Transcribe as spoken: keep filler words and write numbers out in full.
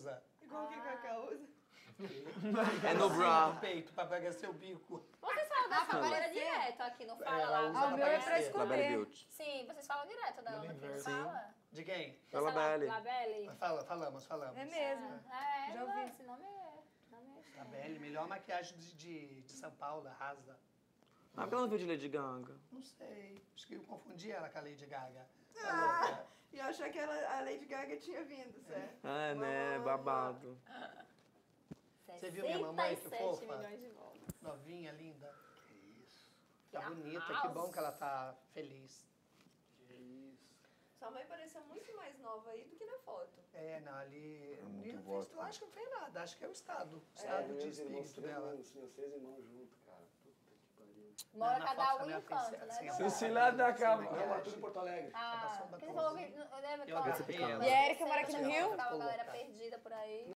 usa. Igual o que a Cacá usa. É no bra. No peito, pra aparecer o bico. Vocês falam da Ah, pra Samara aparecer. direto aqui, não fala Ela lá? usa Ah, o meu é pra aparecer. esconder. Labelle Beauty. Sim, vocês falam direto da Ana, inverso. Sim. Fala? De quem? Você Da fala Labelle. Labelle? Fala, falamos, falamos. É mesmo. É, Já já ouvi. esse nome é... Nome é estranho. Labelle, melhor maquiagem de, de, de São Paulo, arrasa. Ah, porque ela não viu de Lady Gaga. Não sei, acho que eu confundi ela com a Lady Gaga. Tá Ah, louca. e eu achei que ela, a Lady Gaga tinha vindo, certo? É, né? Babado. Você viu minha mamãe, que sessenta e sete fofa? milhões de voltas. Novinha, linda. Que isso, Tá Que bonita, arraso. que bom que ela tá feliz. que isso. Sua mãe parecia muito mais nova aí do que na foto. É, não, ali... muito não voto, fez, eu acho que não fez nada, acho que é o estado. O É, estado de meus irmãos, espírito três dela. irmãos, meus seis irmãos juntos, cara. Puta que pariu. Mora na cada foto um da em minha um canto, frente, né? assim, Dona? ó. Cecília da Sem Cama. Não, maquiagem. mas tudo em Porto Alegre. Ah, passou porque uma você coisa. falou que... Eu lembro que Eu ela- agarrei ela. E a Erika mora aqui no Ela Rio? Tava a galera perdida por aí.